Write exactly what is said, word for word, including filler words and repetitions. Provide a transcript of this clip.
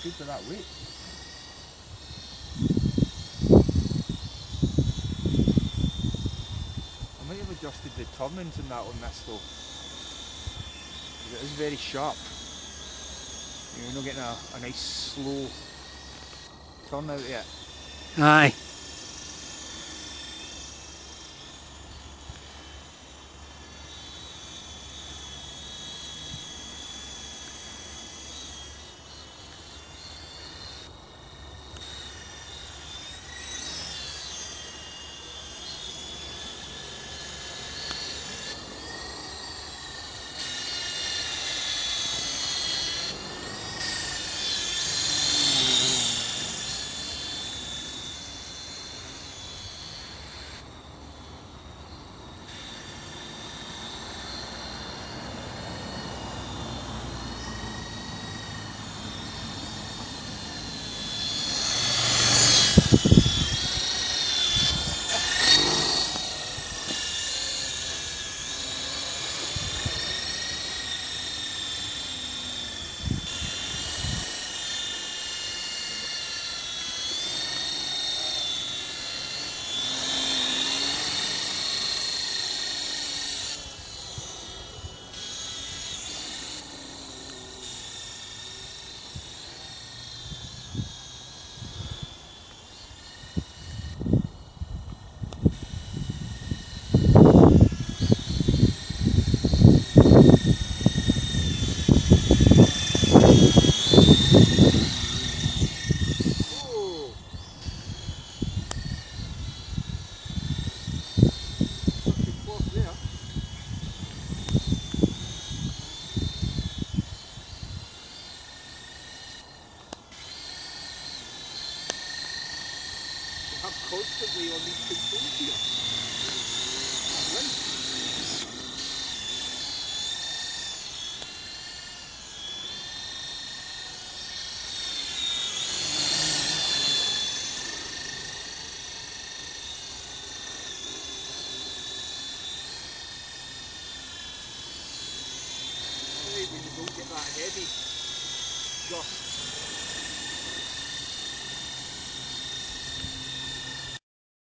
good for that weight. I might have adjusted the turnings in that on this though. It is very sharp. You're not getting a, a nice slow turn out of it. Aye. Constantly on these controls here.